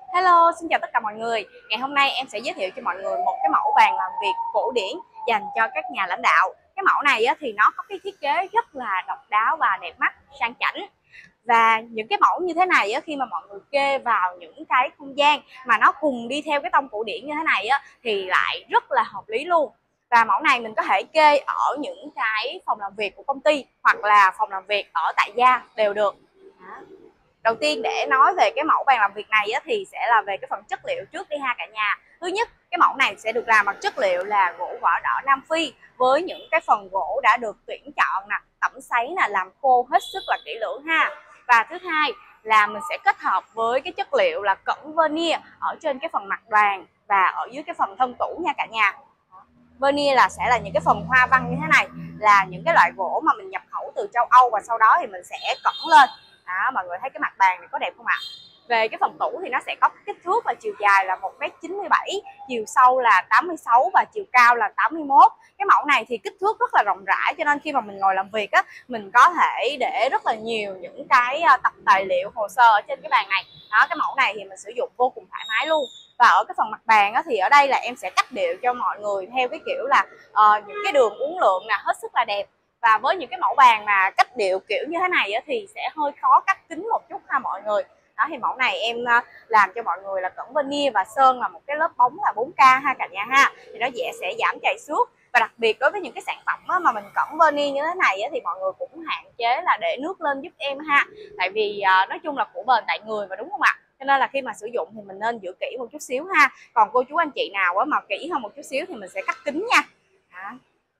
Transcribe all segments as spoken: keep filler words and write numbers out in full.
Hello, xin chào tất cả mọi người. Ngày hôm nay em sẽ giới thiệu cho mọi người một cái mẫu bàn làm việc cổ điển dành cho các nhà lãnh đạo. Cái mẫu này thì nó có cái thiết kế rất là độc đáo và đẹp mắt, sang chảnh. Và những cái mẫu như thế này khi mà mọi người kê vào những cái không gian mà nó cùng đi theo cái tông cổ điển như thế này thì lại rất là hợp lý luôn. Và mẫu này mình có thể kê ở những cái phòng làm việc của công ty hoặc là phòng làm việc ở tại gia đều được. Đầu tiên để nói về cái mẫu bàn làm việc này á, thì sẽ là về cái phần chất liệu trước đi ha cả nhà. Thứ nhất, cái mẫu này sẽ được làm bằng chất liệu là gỗ vỏ đỏ Nam Phi với những cái phần gỗ đã được tuyển chọn nè, tẩm sấy nè, làm khô hết sức là kỹ lưỡng ha. Và thứ hai là mình sẽ kết hợp với cái chất liệu là cẩn vernier ở trên cái phần mặt bàn và ở dưới cái phần thân tủ nha cả nhà. Vernier là sẽ là những cái phần hoa văn như thế này, là những cái loại gỗ mà mình nhập khẩu từ châu Âu và sau đó thì mình sẽ cẩn lên. Đó, mọi người thấy cái mặt bàn này có đẹp không ạ? Về cái phần tủ thì nó sẽ có kích thước là chiều dài là một mét chín mươi bảy, chiều sâu là tám mươi sáu và chiều cao là tám mươi mốt. Cái mẫu này thì kích thước rất là rộng rãi, cho nên khi mà mình ngồi làm việc á, mình có thể để rất là nhiều những cái tập tài liệu hồ sơ ở trên cái bàn này. Đó, cái mẫu này thì mình sử dụng vô cùng thoải mái luôn. Và ở cái phần mặt bàn á, thì ở đây là em sẽ cắt điệu cho mọi người theo cái kiểu là uh, những cái đường uốn lượn là hết sức là đẹp. Và với những cái mẫu bàn mà cách điệu kiểu như thế này á, thì sẽ hơi khó cắt kính một chút ha mọi người. Đó, thì mẫu này em làm cho mọi người là cẩn vernier và sơn là một cái lớp bóng là bốn K ha cả nhà ha, thì nó dễ sẽ giảm chảy xước. Và đặc biệt đối với những cái sản phẩm á, mà mình cẩn vernier như thế này á, thì mọi người cũng hạn chế là để nước lên giúp em ha, tại vì à, nói chung là của bền tại người mà, đúng không ạ? Cho nên là khi mà sử dụng thì mình nên giữ kỹ một chút xíu ha. Còn cô chú anh chị nào á, mà kỹ hơn một chút xíu thì mình sẽ cắt kính nha. Đó.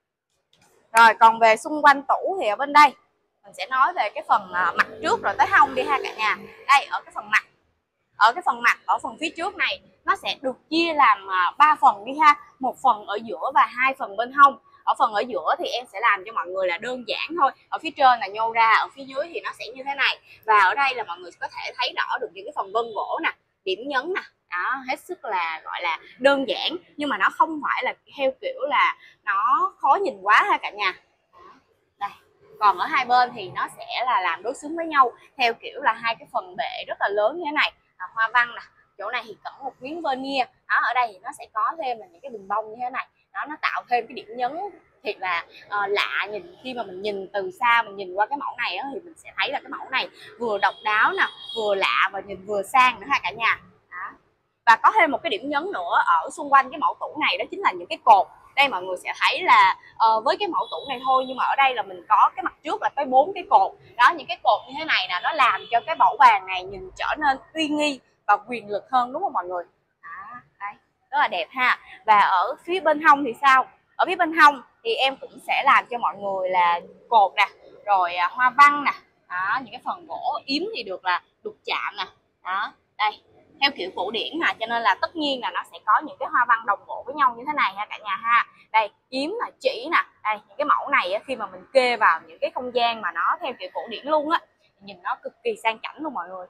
Rồi còn về xung quanh tủ thì ở bên đây mình sẽ nói về cái phần mặt trước rồi tới hông đi ha cả nhà. Đây, ở cái phần mặt, ở cái phần mặt ở phần phía trước này nó sẽ được chia làm ba phần đi ha, một phần ở giữa và hai phần bên hông. Ở phần ở giữa thì em sẽ làm cho mọi người là đơn giản thôi, ở phía trên là nhô ra, ở phía dưới thì nó sẽ như thế này. Và ở đây là mọi người có thể thấy rõ được những cái phần vân gỗ nè, điểm nhấn nè. Đó, hết sức là gọi là đơn giản, nhưng mà nó không phải là theo kiểu là nó khó nhìn quá ha cả nhà. Đây. Còn ở hai bên thì nó sẽ là làm đối xứng với nhau theo kiểu là hai cái phần bệ rất là lớn như thế này, à, hoa văn nè, chỗ này thì cẩn một miếng vernier. Đó, ở đây thì nó sẽ có thêm là những cái bình bông như thế này. Đó, nó tạo thêm cái điểm nhấn thiệt là uh, lạ. Nhìn khi mà mình nhìn từ xa, mình nhìn qua cái mẫu này á, thì mình sẽ thấy là cái mẫu này vừa độc đáo nè, vừa lạ và nhìn vừa sang nữa ha cả nhà. Đó. Và có thêm một cái điểm nhấn nữa ở xung quanh cái mẫu tủ này, đó chính là những cái cột. Đây mọi người sẽ thấy là uh, với cái mẫu tủ này thôi, nhưng mà ở đây là mình có cái mặt trước là tới bốn cái cột. Đó, những cái cột như thế này là nó làm cho cái mẫu bàn này nhìn trở nên uy nghi và quyền lực hơn, đúng không mọi người? Đó, đây, rất là đẹp ha. Và ở phía bên hông thì sao? Ở phía bên hông thì em cũng sẽ làm cho mọi người là cột nè, rồi uh, hoa văn nè. Đó, những cái phần gỗ yếm thì được là đục chạm nè. Đó, đây, theo kiểu cổ điển mà, cho nên là tất nhiên là nó sẽ có những cái hoa văn đồng bộ với nhau như thế này ha cả nhà ha. Đây, yếm là chỉ nè, đây, những cái mẫu này khi mà mình kê vào những cái không gian mà nó theo kiểu cổ điển luôn á, nhìn nó cực kỳ sang chảnh luôn mọi người.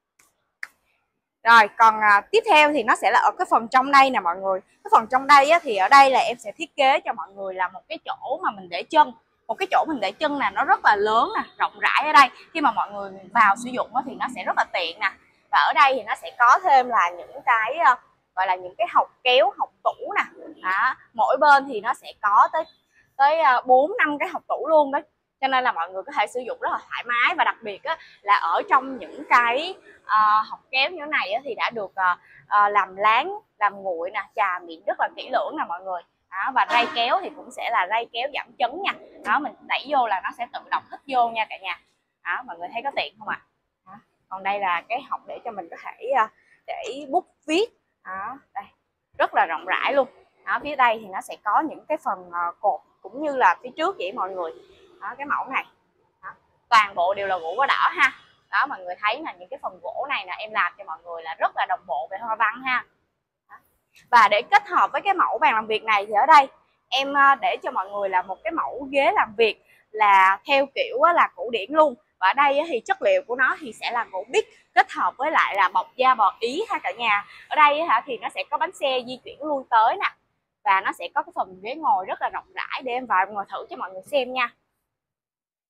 Rồi còn à, tiếp theo thì nó sẽ là ở cái phần trong đây nè mọi người. Cái phần trong đây á, thì ở đây là em sẽ thiết kế cho mọi người là một cái chỗ mà mình để chân. Một cái chỗ mình để chân là nó rất là lớn nè, rộng rãi ở đây. Khi mà mọi người vào sử dụng á, thì nó sẽ rất là tiện nè. Và ở đây thì nó sẽ có thêm là những cái uh, gọi là những cái hộc kéo, hộc tủ nè. Đó, mỗi bên thì nó sẽ có tới tới bốn năm cái hộc tủ luôn đó. Cho nên là mọi người có thể sử dụng rất là thoải mái. Và đặc biệt á, là ở trong những cái uh, hộc kéo như thế này á, thì đã được uh, uh, làm láng, làm nguội nè, chà miệng rất là kỹ lưỡng nè mọi người. Đó, và ray kéo thì cũng sẽ là ray kéo giảm chấn nha. Đó, mình đẩy vô là nó sẽ tự động hít vô nha cả nhà. Đó, mọi người thấy có tiện không ạ? À? Còn đây là cái hộc để cho mình có thể uh, để bút viết. Đó, đây rất là rộng rãi luôn. Đó, phía đây thì nó sẽ có những cái phần uh, cột cũng như là phía trước vậy mọi người. Đó, cái mẫu này đó, toàn bộ đều là gỗ vỏ đỏ ha. Đó, mọi người thấy là những cái phần gỗ này là em làm cho mọi người là rất là đồng bộ về hoa văn ha. Đó. Và để kết hợp với cái mẫu bàn làm việc này thì ở đây em để cho mọi người là một cái mẫu ghế làm việc là theo kiểu là cổ điển luôn. Và ở đây thì chất liệu của nó thì sẽ là gỗ bích kết hợp với lại là bọc da bò Ý ha cả nhà. Ở đây thì nó sẽ có bánh xe di chuyển lui tới nè, và nó sẽ có cái phần ghế ngồi rất là rộng rãi. Để em vào ngồi thử cho mọi người xem nha.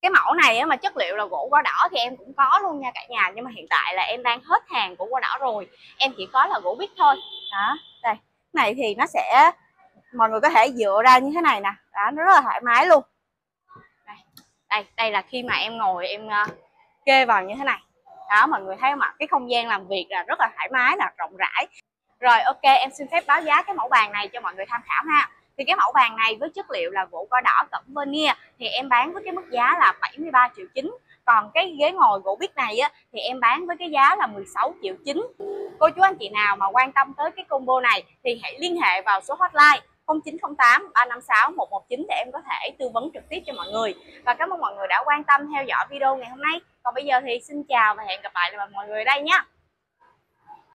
Cái mẫu này á, mà chất liệu là gỗ gõ đỏ thì em cũng có luôn nha cả nhà, nhưng mà hiện tại là em đang hết hàng gỗ gõ đỏ rồi, em chỉ có là gỗ bích thôi. Đó, đây này thì nó sẽ, mọi người có thể dựa ra như thế này nè, đó, nó rất là thoải mái luôn. Đây, đây, đây là khi mà em ngồi em uh, kê vào như thế này. Đó, mọi người thấy không ạ? Cái không gian làm việc là rất là thoải mái, là rộng rãi. Rồi ok, em xin phép báo giá cái mẫu bàn này cho mọi người tham khảo ha. Thì cái mẫu bàn này với chất liệu là gỗ gõ đỏ cẩm vernier thì em bán với cái mức giá là bảy mươi ba triệu chín. Còn cái ghế ngồi gỗ bích này á, thì em bán với cái giá là mười sáu triệu chín. Cô chú anh chị nào mà quan tâm tới cái combo này thì hãy liên hệ vào số hotline không chín không tám ba năm sáu một một chín để em có thể tư vấn trực tiếp cho mọi người. Và cảm ơn mọi người đã quan tâm theo dõi video ngày hôm nay. Còn bây giờ thì xin chào và hẹn gặp lại mọi người ở đây nhé.